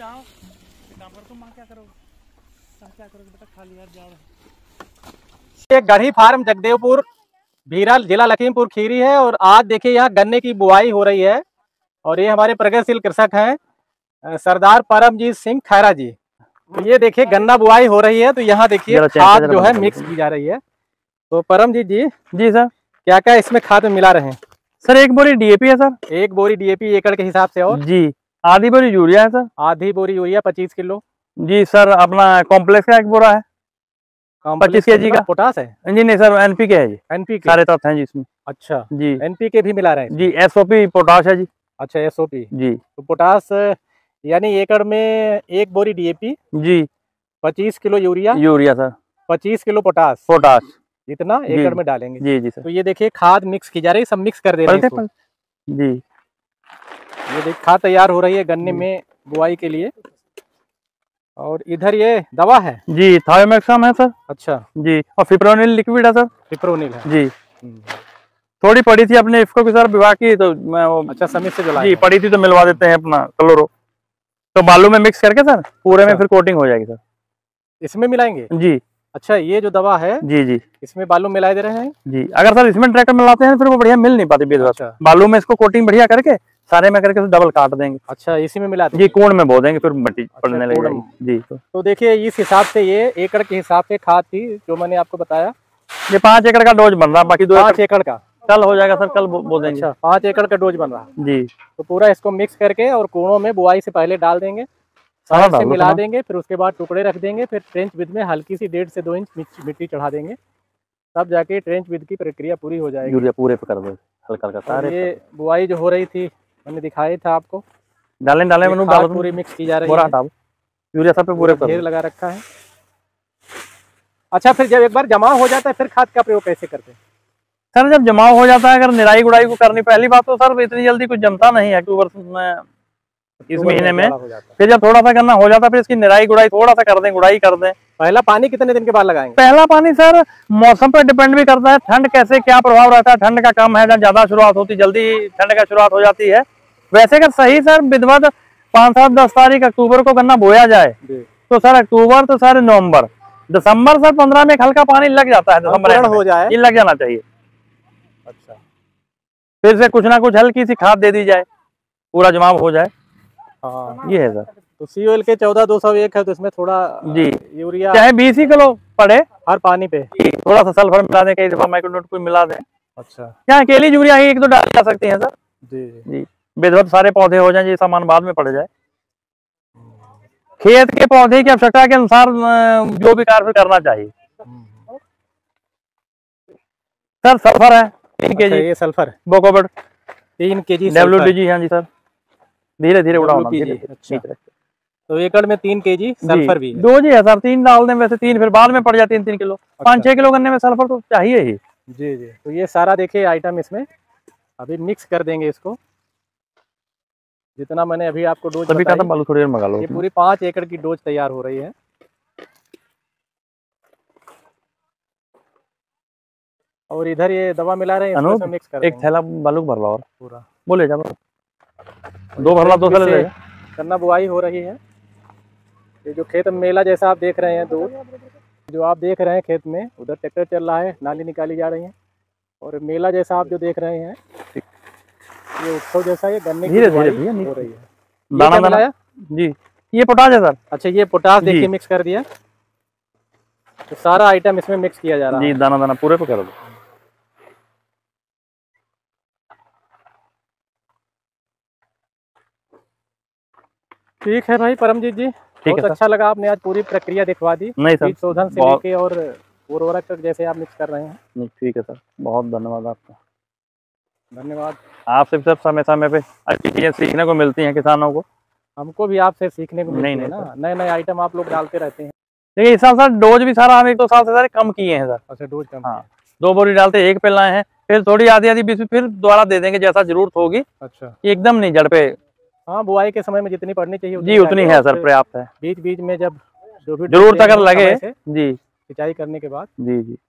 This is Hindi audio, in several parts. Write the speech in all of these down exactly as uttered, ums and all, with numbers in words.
जाओ काम कर, तुम वहाँ क्या करोगे, क्या करोगे बेटा, खाली हाथ जा रहे। एक गढ़ी फार्म जगदेवपुर भीरा जिला लखीमपुर खीरी है और आज देखिए यहाँ गन्ने की बुआई हो रही है और ये हमारे प्रगतिशील कृषक हैं सरदार परमजीत सिंह खैरा जी। तो ये देखिए गन्ना बुआई हो रही है तो यहाँ देखिए खाद जो है मिक्स की जा रही है। तो परमजीत जी जी सर, क्या क्या इसमें खाद में मिला रहे हैं? सर एक बोरी डीएपी है सर, एक बोरी डीएपी एकड़ के हिसाब से, और जी आधी बोरी यूरिया है सर, आधी बोरी यूरिया पच्चीस किलो। जी सर अपना कॉम्प्लेक्स का एक बोरा है पच्चीस के जी का। पोटास है? जी नहीं सर, एनपीके है जी, एनपीके सारे तत्व हैं जी इसमें। अच्छा जी एनपीके भी मिला रहे हैं जी, एसओपी पोटाश है जी। अच्छा एसओपी जी, तो पोटास यानी एकड़ में एक बोरी डीएपी जी पच्चीस किलो यूरिया यूरिया सर, पच्चीस किलो पोटास पोटाश इतना एकड़ में डालेंगे। जी जी सर। तो ये देखिए खाद मिक्स की जा रही है, सब मिक्स कर दे रहे हैं जी। ये देखिए खाद तैयार हो रही है गन्ने में बुआई के लिए। और इधर ये दवा है जी, थायोमैक्सम है सर। अच्छा जी, और फिप्रोनिल लिक्विड है सर। फिप्रोनिल है जी, थोड़ी पड़ी थी अपने इफको की सर विभाग की, तो मैं वो अच्छा समित से जला जी पड़ी थी तो मिलवा देते हैं अपना क्लोरो, तो बालू में मिक्स करके सर पूरे में फिर कोटिंग हो जाएगी सर। इसमें मिलाएंगे? जी। अच्छा ये जो दवा है जी जी इसमें बालू मिला दे रहे हैं जी। अगर सर इसमें ट्रैक्टर मिलाते हैं फिर वो बढ़िया मिल नहीं पाती बीज। अच्छा। बालू में इसको कोटिंग बढ़िया करके सारे में करके डबल काट देंगे। अच्छा इसी में मिलाते जी, कोण में बो देंगे फिर मट्टी पड़ने लगेगी जी। तो, तो देखिए इस हिसाब से ये एकड़ के हिसाब से खाद थी जो मैंने आपको बताया। ये पाँच एकड़ का डोज बन रहा, बाकी दो पाँच एकड़ का कल हो जाएगा सर, कल बो देंगे। अच्छा पाँच एकड़ का डोज बन रहा जी। तो पूरा इसको मिक्स करके और कोणों में बुआई से पहले डाल देंगे, साइड से मिला देंगे, फिर उसके बाद टुकड़े रख देंगे, फिर ट्रेंच विद में हल्की सी डेढ़ से दो इंच मिट्टी चढ़ा देंगे, तब जाके ट्रेंच विद की प्रक्रिया पूरी हो जाएगी। यूरिया पूरे पे कर दो हल्का हल्का सारे। ये बुआई जो हो रही थी मैंने दिखाया था आपको, डालें डालें मनु डालो, पूरी मिक्स की जा रही है। हटाओ यूरिया सब पे पूरे पर ढेर लगा रखा है। अच्छा फिर जब एक बार जमा हो जाता है फिर खाद का प्रयोग कैसे करते हैं? सर जब जमाव हो जाता है, अगर निराई गुड़ाई को करनी, पहली बात तो सर इतनी जल्दी कुछ जमता नहीं है अक्टूबर में इस महीने में, फिर जब थोड़ा सा करना हो जाता है फिर इसकी निराई गुड़ाई थोड़ा सा कर दें, गुड़ाई कर दें। पहला पानी कितने दिन के बाद लगाएंगे? पहला पानी सर मौसम पर डिपेंड भी करता है, ठंड कैसे क्या प्रभाव रहता है, ठंड का कम है जब ज्यादा शुरुआत होती जल्दी ठंड का शुरुआत हो जाती है। वैसे अगर सही सर विधिवत पाँच सात दस तारीख अक्टूबर को गन्ना बोया जाए तो सर अक्टूबर तो सर नवंबर दिसंबर सर पंद्रह में हल्का पानी लग जाता है, दिसंबर हो जाए ये लग जाना चाहिए। अच्छा फिर से कुछ ना कुछ हल्की सी खाद दे दी जाए, पूरा जमाव हो जाए। हाँ ये है सर। तो सीओएल के चौदह दो सौ एक है तो इसमें थोड़ा जी यूरिया चाहे बीस ही किलो पड़े हर पानी पे, थोड़ा सा सल्फर मिला दें, कई दफा माइक्रोन्यूट्रिएंट कोई मिला दें। अच्छा यहाँ अकेली यूरिया ही एक दो डाल जा सकती है सर। जी जी बेधवत सारे पौधे हो जाए, ये सामान बाद में पड़ जाए। खेत के पौधे की आवश्यकता के अनुसार जो भी कार्य करना चाहिए। सर सल्फर है तीन के जी, ये सल्फर बोकोबेट तीन के जी डब्ल्यू डी जी। हाँ जी सर, धीरे धीरे उड़ाओ। अच्छा तो एकड़ में तीन के जी सल्फर भी है। दो जी है सर, तीन डाल दें वैसे तीन, फिर बाद में पड़ जाती है तीन किलो। अच्छा। पाँच छह किलो गन्ने में सल्फर तो चाहिए ही। जी जी तो ये सारा देखिए आइटम इसमें अभी मिक्स कर देंगे इसको, जितना मैंने अभी आपको डोज बताई, था बालू थोड़ी देर मंगा लो। ये पूरी पाँच एकड़ की डोज तैयार हो रही है। और इधर ये दवा मिला रहे हैं, इसमें मिक्स कर एक थैला बालू भर लो और पूरा बोले जा दो भरला दो थैले ले गन्ना बुआई हो रही है। ये जो खेत में मेला जैसा आप देख रहे हैं, दूर जो आप देख रहे हैं खेत में उधर ट्रैक्टर चल रहा है, नाली निकाली जा रही है, और मेला जैसा आप जो देख रहे हैं ये उत्सव जैसा ये गन्ने की बुआई हो रही है। दाना दाना जी, ये पोटाश है सर। अच्छा ये पोटाश देखिए मिक्स कर दिया, तो सारा आइटम इसमें मिक्स किया जा रहा है जी। दाना दाना पूरे पे कर दो। ठीक है भाई परमजीत जी, बहुत अच्छा लगा, आपने आज पूरी प्रक्रिया दिखवा दी। नहीं सर, बीज शोधन से लेके और उर्वरक तक जैसे आप मिक्स कर रहे हैं। नहीं ठीक है सर, बहुत धन्यवाद आपका। धन्यवाद आपसे भी सब समय समय पे अच्छी चीजें सीखने को मिलती हैं किसानों को। हमको भी आपसे सीखने को मिलती है ना, नए नए आइटम आप लोग डालते रहते हैं। देखिए इस साल सर डोज भी सारा हम एक दो साल से सारे कम किए हैं सर। अच्छा डोज कम। हाँ दो बोरी डालते एक पे लाए हैं, फिर थोड़ी आधी आधी बीच में फिर दोबारा दे देंगे जैसा जरूरत होगी। अच्छा एकदम नहीं जड़ पे। हाँ बुआई के समय में जितनी पड़नी चाहिए जी उतनी है सर, पर्याप्त है। बीच बीच में जब जो भी जरूरत अगर लगे जी सिंचाई करने के बाद। जी जी।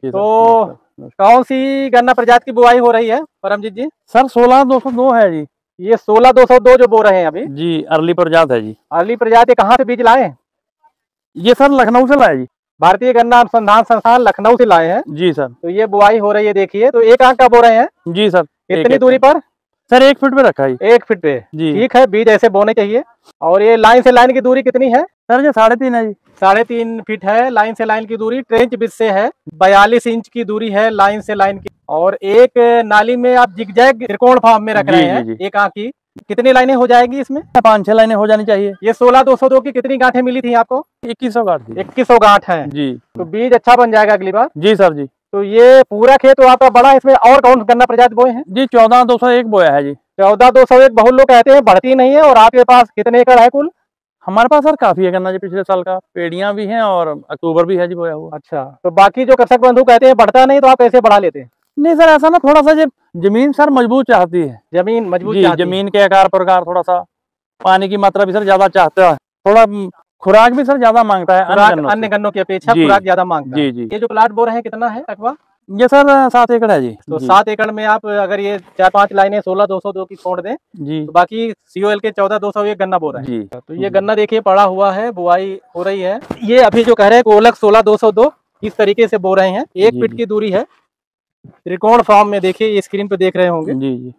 तो कौन सी गन्ना प्रजाति की बुआई हो रही है परमजीत जी? सर सोलह दो सौ दो है जी। ये सोलह दो सौ दो जो बो रहे हैं अभी, जी अर्ली प्रजात है जी। अर्ली प्रजाति कहाँ से बीज लाए? ये सर लखनऊ से लाए जी। भारतीय गन्ना अनुसंधान संस्थान लखनऊ से लाए हैं जी सर। तो ये बुआई हो रही है, देखिए। तो एक आंख का बो रहे हैं जी सर। कितनी दूरी पर? सर एक फीट पे रखा है। एक फीट पे जी ठीक है, बीज ऐसे बोने चाहिए। और ये लाइन से लाइन की दूरी कितनी है? सर ये साढ़े तीन है जी। साढ़े तीन फीट है लाइन से लाइन की दूरी। ट्रेंच बीच से है बयालीस इंच की दूरी है लाइन से लाइन की। और एक नाली में आप जिगजैग त्रिकोण फॉर्म में रख रहे हैं। जी, जी। एक आंख की कितनी लाइनें हो जाएगी इसमें? पाँच छह लाइनें हो जानी चाहिए। ये सोलह दो सौ दो की कितनी गांठें मिली थी आपको? इक्कीस सौ गांठ थी। इक्कीस सौ गांठ है जी। तो बीज अच्छा बन जाएगा अगली बार। जी सर जी। तो ये पूरा खेत तो आपका बड़ा है, इसमें और कौन गन्ना प्रजाति बोए हैं? जी चौदह दो सौ एक बोया है जी। चौदह दो सौ एक बहुत लोग कहते हैं बढ़ती नहीं है। और आपके पास कितने एकड़ है कुल? हमारे पास सर काफी है गन्ना जी, पिछले साल का पेड़ियां भी हैं और अक्टूबर भी है जी बोया हुआ। अच्छा, तो बाकी जो कृषक बंधु कहते हैं बढ़ता नहीं, तो आप कैसे बढ़ा लेते हैं? नहीं सर ऐसा ना, थोड़ा सा जमीन सर मजबूत चाहती है। जमीन मजबूत जी, चाहती जमीन के आकार प्रकार, थोड़ा सा पानी की मात्रा भी सर ज्यादा चाहता है, थोड़ा खुराक भी सर ज्यादा मांगता है अन्य गन्नों की अपेक्षा। खुराक ज्यादा मांगता है। जी जी। ये जो प्लाट बो रहे हैं कितना है रकबा? ये सर सात एकड़ है जी। तो सात एकड़ में आप अगर ये चार पांच लाइनें सोलह दो सौ दो की छोड़ दें जी, तो बाकी सीओएल के चौदह दो सौ एक गन्ना बो रहे हैं जी। तो ये गन्ना देखिए पड़ा हुआ है, बुआई हो रही है। ये अभी जो कह रहे हैं कोलक सोलह दो सौ दो इस तरीके से बो रहे हैं। एक फीट की दूरी है, त्रिकोण फॉर्म में। देखिए ये स्क्रीन पे देख रहे होंगे जी जी।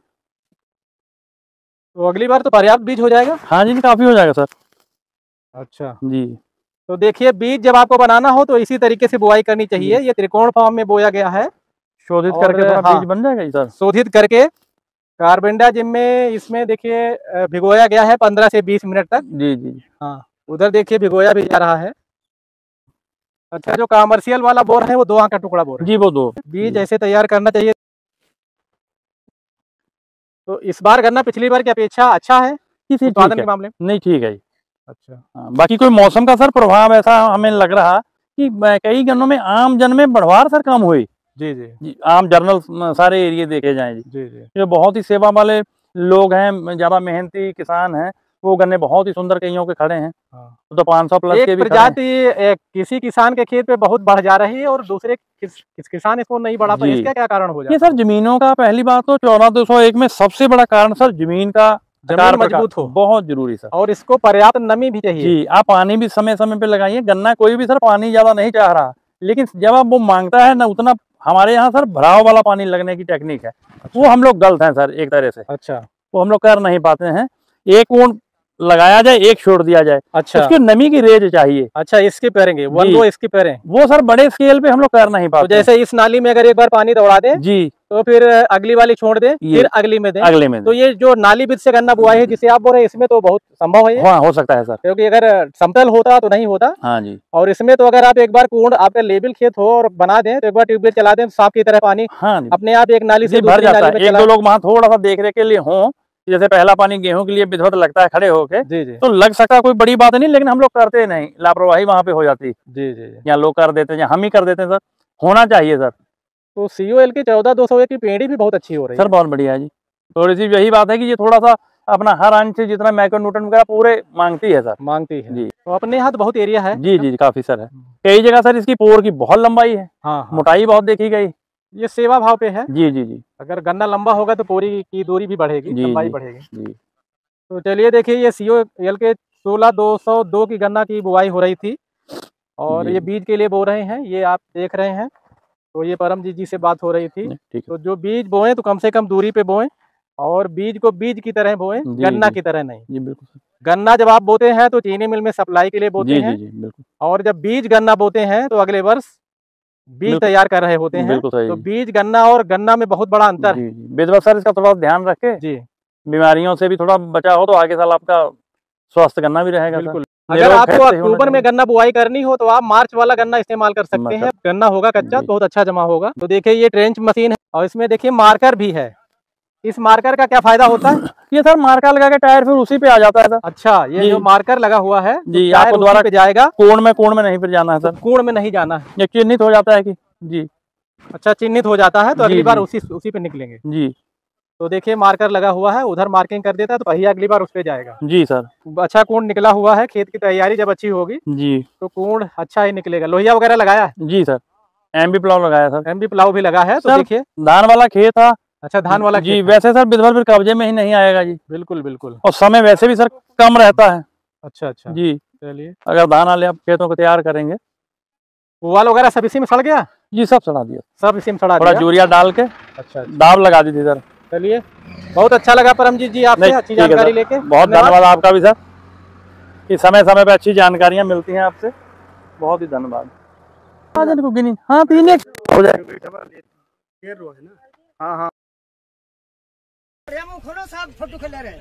तो अगली बार तो पर्याप्त बीज हो जाएगा। हाँ जी काफी हो जाएगा सर। अच्छा जी। तो देखिए बीज जब आपको बनाना हो तो इसी तरीके से बुआई करनी चाहिए। ये त्रिकोण फॉर्म में बोया गया है, शोधित करके हाँ, बीज बन जाएगा सर। शोधित करके कार्बेंडाजिम में इसमें देखिए भिगोया गया है पंद्रह से बीस मिनट तक। जी जी हाँ, उधर देखिए भिगोया भी जा रहा है। अच्छा, जो कमर्शियल वाला बोर है वो दो आंख का टुकड़ा बोर है जी, वो दो बीज ऐसे तैयार करना चाहिए। तो इस बार गन्ना पिछली बार की अपेक्षा अच्छा है उत्पादन के मामले में? नहीं ठीक है जी। अच्छा हाँ, बाकी कोई मौसम का सर प्रभाव ऐसा हमें लग रहा कि कई गन्नों में आम जन में बढ़वार सर कम हुई। जी जी जी। आम जर्नल सारे एरिया देखे जाएं जी जी जी। जो बहुत ही सेवा वाले लोग हैं, ज्यादा मेहनती किसान हैं, वो गन्ने बहुत ही सुंदर कईयों के खड़े हैं। हाँ। तो पाँच सौ प्लस के भी प्रजाति किसी किसान के खेत पे बहुत बढ़ जा रही है और दूसरे किस, किस किसान इसको नहीं बढ़ा पाए, इसका क्या कारण हो जाता है? ये सर जमीनों का, पहली बात तो चौदह दो सौ एक में सबसे बड़ा कारण सर जमीन का जमीन मजबूत हो, बहुत जरूरी सर। और इसको पर्याप्त नमी भी चाहिए जी। आप पानी भी समय समय पे लगाइए। गन्ना कोई भी सर पानी ज्यादा नहीं चाह रहा, लेकिन जब आप वो मांगता है ना उतना, हमारे यहाँ सर भराव वाला पानी लगने की टेक्निक है। अच्छा। वो हम लोग गलत हैं सर एक तरह से। अच्छा। वो हम लोग कर नहीं पाते हैं। एक ऊन लगाया जाए, एक छोड़ दिया जाए। अच्छा। उसकी नमी की रेंज चाहिए। अच्छा, इसकी पेरेंगे वन दो इसकी पेरें, वो सर बड़े स्केल पे हम लोग कर नहीं पाते। तो जैसे इस नाली में अगर एक बार पानी दौड़ा दें जी, तो फिर अगली वाली छोड़ दें, फिर अगली में दें, अगले में। तो ये जो नाली बीच से गन्ना बुआई है जिसे आप बोल रहे हैं, इसमें तो बहुत संभव है। हाँ, हो सकता है सर, क्योंकि अगर समतल होता तो नहीं होता। हाँ जी। और इसमें तो अगर आप एक बार कुंड आपका लेवल खेत हो और बना दें, तो एक बार ट्यूबवेल चला दें, साफ की तरह पानी हाँ अपने आप एक नाली से भर जाता है। एक दो लोग वहाँ थोड़ा सा देख रेख के लिए हों, जैसे पहला पानी गेहूं के लिए विधवत लगता है खड़े होके जी जी, तो लग सकता है कोई बड़ी बात नहीं, लेकिन हम लोग करते नहीं, लापरवाही वहाँ पे हो जाती जी जी। या लोग कर देते हैं या हम ही कर देते हैं सर, होना चाहिए सर। तो सीओएल की चौदह दो सौ एक की पेड़ी भी बहुत अच्छी हो रही है सर, बहुत बढ़िया है जी। थोड़ी सी यही बात है कि ये थोड़ा सा अपना हर अंश जितना मैक्रोन्यूट्रन वगैरह पूरे मांगती है सर, मांगती है जी। तो अपने यहाँ तो बहुत एरिया है जी जी, काफी सर है। कई जगह सर इसकी पोर की बहुत लंबाई है, हाँ, मोटाई बहुत देखी गई। ये सेवा भाव पे है जी जी जी। अगर गन्ना लंबा होगा तो पूरी की दूरी भी बढ़ेगी, लंबाई बढ़ेगी जी। तो चलिए देखिए, ये सीओएल के सोलह दो सौ दो की गन्ना की बुआई हो रही थी और ये बीज के लिए बो रहे हैं, ये आप देख रहे हैं। तो ये परमजीत जी से बात हो रही थी। तो जो बीज बोएं तो कम से कम दूरी पे बोएं और बीज को बीज की तरह बोएं, गन्ना की तरह नहीं जी। बिल्कुल। गन्ना जब आप बोते हैं तो चीनी मिल में सप्लाई के लिए बोते हैं, और जब बीज गन्ना बोते हैं तो अगले वर्ष बीज तैयार कर रहे होते हैं। तो बीज गन्ना और गन्ना में बहुत बड़ा अंतर है। विधवा सर इसका थोड़ा ध्यान रखे जी, बीमारियों से भी थोड़ा बचा हो तो आगे साल आपका स्वस्थ गन्ना भी रहेगा। बिल्कुल। अगर आपको अक्टूबर में गन्ना बुआई करनी हो तो आप मार्च वाला गन्ना इस्तेमाल कर सकते हैं। गन्ना होगा कच्चा, बहुत अच्छा जमा होगा। तो देखिए ये ट्रेंच मशीन है और इसमें देखिए मार्कर भी है। इस मार्कर का क्या फायदा होता है? ये सर मार्कर लगा के टायर फिर उसी पे आ जाता है सर। अच्छा, ये जो मार्कर लगा हुआ है जी, आपको द्वारा पे जाएगा। कोण में कोण में नहीं फिर जाना है सर, कोण में नहीं जाना है, ये चिन्हित हो जाता है कि जी। अच्छा, चिन्हित हो जाता है तो अगली बार उसी उसी पे निकलेंगे जी। तो देखिए मार्कर लगा हुआ है, उधर मार्किंग कर देता है तो पहिया अगली बार उस पे जाएगा जी सर। अच्छा कोण निकला हुआ है, खेत की तैयारी जब अच्छी होगी जी तो कोण अच्छा ही निकलेगा। लोहिया वगैरह लगाया है जी सर, एमबी प्लाव लगाया सर, एमबी प्लाव भी लगा है। तो देखिए धान वाला खेत था, अच्छा, धान वाला जी। खेत है। वैसे सर बिदवल फिर कब्जे में ही नहीं आएगा जी, बिल्कुल बिल्कुल। और समय वैसे भी सर कम रहता है। अच्छा अच्छा जी, चलिए। अगर दाना वाले आप खेतों को तैयार करेंगे। पुआल वगैरह सब इसी में सड़ गया? जी सब सड़ा दिया, सब इसी में सड़ा थोड़ा दिया। यूरिया डाल के अच्छा, दाब लगा दी थी सर। चलिए, बहुत अच्छा लगा परमजीत जी आपसे अच्छी ठीक है जानकारी सर। लेके। बहुत धन्यवाद आपका भी सर, कि समय समय पे अच्छी जानकारियां मिलती हैं आपसे, बहुत ही धन्यवाद। हाँ तीन एक हो जाए। हाँ हाँ फोटो खेला रहे।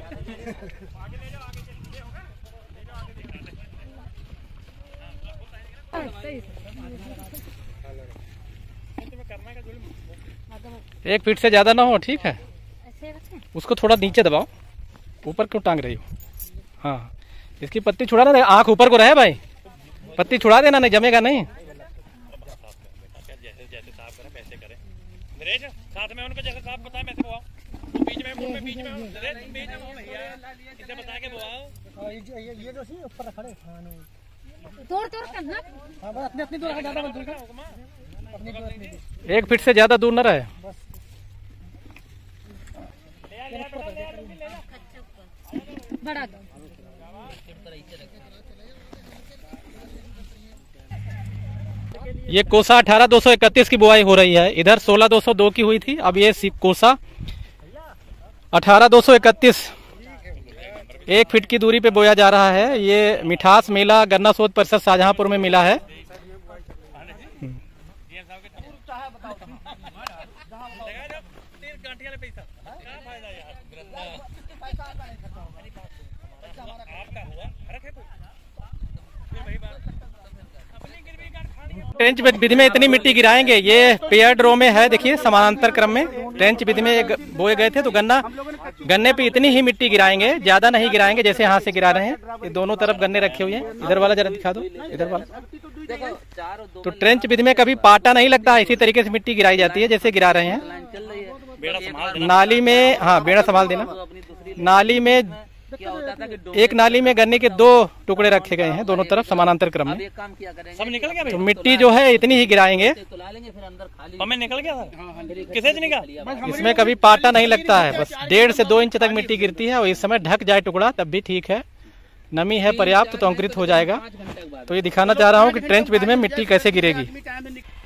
एक फीट से ज्यादा ना हो, ठीक है। उसको थोड़ा नीचे दबाओ, ऊपर क्यों टांग रही हो? हाँ, इसकी पत्ती छुड़ा ना, आंख ऊपर को रहे भाई, पत्ती छुड़ा देना, नहीं जमेगा नहीं। साथ में उनको जैसे साफ बताया वैसे बुआओ, बीच में मुंह में बीच में बीच में भैया इसे बता के बुआओ। ये ये जो सी ऊपर खड़े तोड़ तोड़ करना। हां बस अपनी अपनी दूर ज्यादा मत दूर अपनी दूर अपनी। एक फीट से ज्यादा दूर न रहे। बड़ा ये कोसा अठारह दो सौ इकतीस की बुआई हो रही है, इधर सोलह दो सौ दो की हुई थी, अब ये कोसा अठारह दो सौ इकतीस एक फीट की दूरी पे बोया जा रहा है। ये मिठास मेला गन्ना शोध परिषद शाहजहांपुर में मिला है। ट्रेंच विधि में इतनी मिट्टी गिराएंगे, ये पेयर्ड रो में है, देखिए समानांतर क्रम में ट्रेंच विधि में बोए गए थे, तो गन्ना गन्ने पे इतनी ही मिट्टी गिराएंगे, ज्यादा नहीं गिराएंगे जैसे यहाँ से गिरा रहे हैं। ये दोनों तरफ गन्ने रखे हुए हैं, इधर वाला जरा दिखा दो, इधर वाला। तो ट्रेंच विधि में कभी पाटा नहीं लगता है, इसी तरीके से मिट्टी गिराई जाती है जैसे गिरा रहे हैं। नाली में, हाँ बेड़ा संभाल देना। नाली में एक नाली में गन्ने के दो टुकड़े रखे गए हैं दोनों तरफ समानांतर क्रम में। सब निकल गया भाई, तो मिट्टी जो है इतनी ही गिराएंगे। हमें निकल गया सर, किसे से निकल? इसमें कभी पाटा नहीं लगता है, बस डेढ़ से दो इंच तक मिट्टी गिरती है, और इस समय ढक जाए टुकड़ा तब भी ठीक है, नमी है पर्याप्त तो अंकुरित हो जाएगा। तो ये दिखाना चाह रहा हूँ कि ट्रेंच विधि में मिट्टी कैसे गिरेगी।